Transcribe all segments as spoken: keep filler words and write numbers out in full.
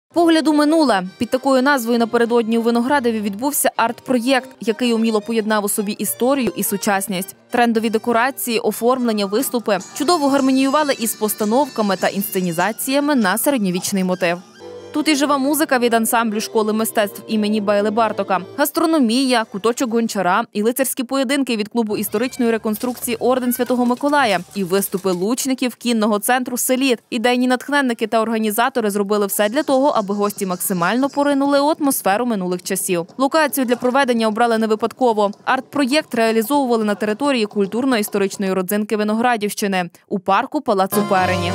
Погляд у минуле. Під такою назвою напередодні у Виноградові відбувся арт-проєкт, який уміло поєднав у собі історію і сучасність. Трендові декорації, оформлення, виступи чудово гармоніювали із постановками та інсценізаціями на середньовічний мотив. Тут і жива музика від ансамблю школи мистецтв імені Байли-Бартока, гастрономія, куточок Гончара, і лицарські поєдинки від клубу історичної реконструкції Орден Святого Миколая, і виступи лучників кінного центру «Селіт». Ідейні натхненники та організатори зробили все для того, аби гості максимально поринули у атмосферу минулих часів. Локацію для проведення обрали не випадково. Арт-проєкт реалізовували на території культурно-історичної родзинки Виноградівщини – у парку Палацу Перені.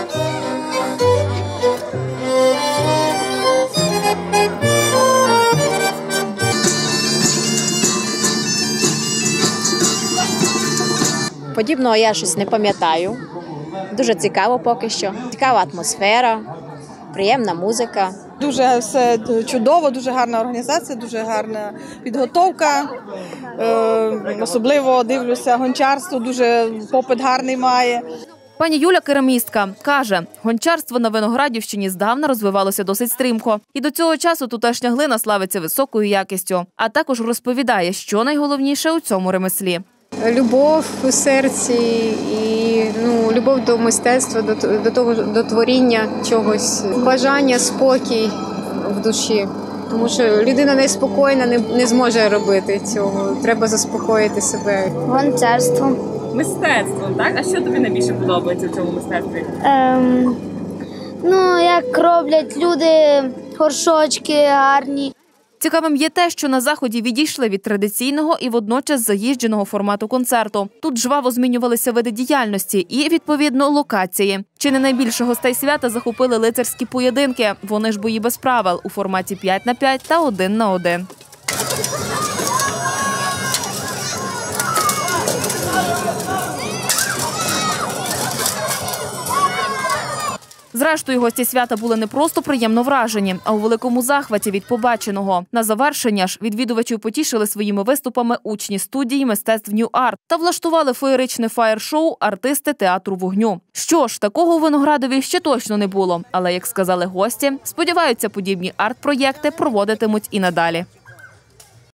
Подібного я щось не пам'ятаю. Дуже цікаво поки що. Цікава атмосфера, приємна музика. Дуже все чудово, дуже гарна організація, дуже гарна підготовка. Е, особливо дивлюся, гончарство дуже попит гарний має. Пані Юля – керамістка. Каже, гончарство на Виноградівщині здавна розвивалося досить стрімко. І до цього часу тутешня глина славиться високою якістю. А також розповідає, що найголовніше у цьому ремеслі. Любов у серці і ну, любов до мистецтва, до, до того, до творіння чогось, бажання, спокій в душі. Тому що людина неспокійна не, не зможе робити цього. Треба заспокоїти себе. Гончарством. Мистецтвом, так? А що тобі найбільше подобається в цьому мистецтві? Ем, ну, як роблять люди горшочки гарні. Цікавим є те, що на заході відійшли від традиційного і водночас заїждженого формату концерту. Тут жваво змінювалися види діяльності і, відповідно, локації. Чи не найбільше гостей свята захопили лицарські поєдинки. Вони ж бої без правил у форматі п'ять на п'ять та один на один. Зрештою, гості свята були не просто приємно вражені, а у великому захваті від побаченого. На завершення ж відвідувачів потішили своїми виступами учні студії мистецтв Нью Арт та влаштували феєричне фаєр-шоу артисти театру вогню. Що ж, такого у Виноградові ще точно не було. Але, як сказали гості, сподіваються, подібні арт-проєкти проводитимуть і надалі.